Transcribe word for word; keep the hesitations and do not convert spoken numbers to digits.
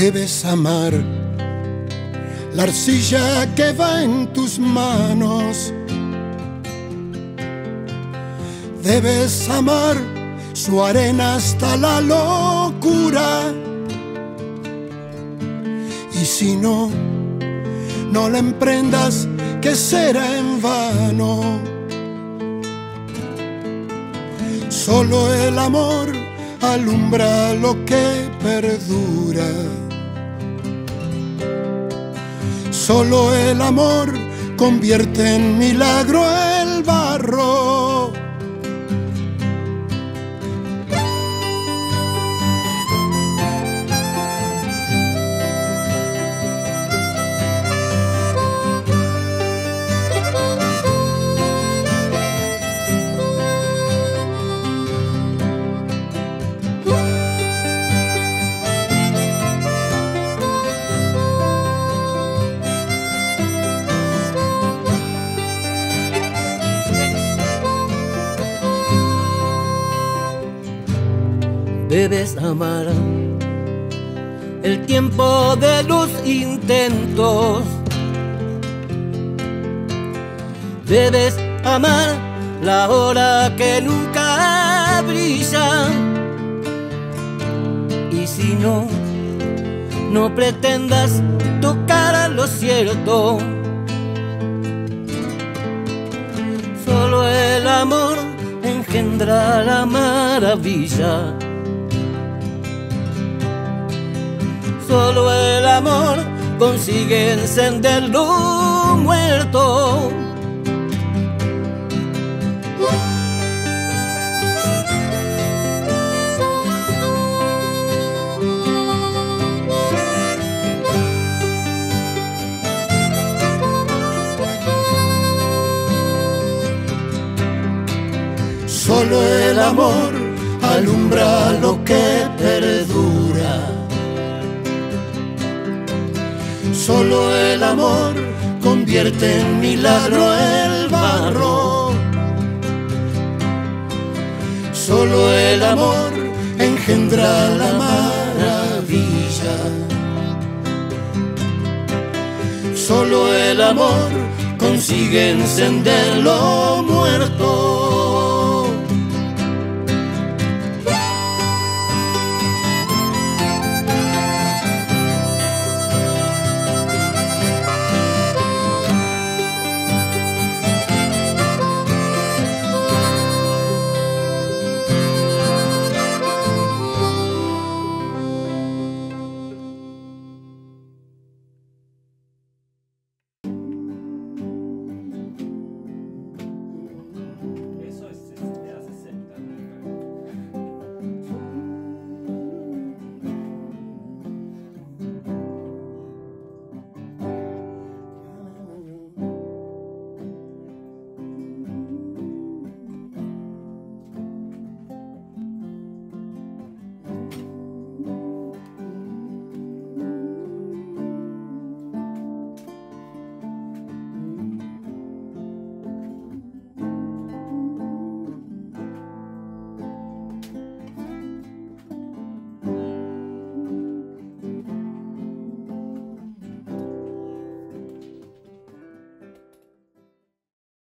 Debes amar la arcilla que va en tus manos. Debes amar su arena hasta la locura. Y si no, no la emprendas, que será en vano. Solo el amor alumbra lo que perdura. Solo el amor convierte en milagro el barro. Debes amar el tiempo de los intentos. Debes amar la hora que nunca brilla. Y si no, no pretendas tocar lo cierto. Solo el amor engendra la maravilla. Solo el amor consigue encender lo muerto. Solo el amor alumbra lo que perdura. Solo el amor convierte en milagro el barro. Solo el amor engendra la maravilla. Solo el amor consigue encender lo muerto.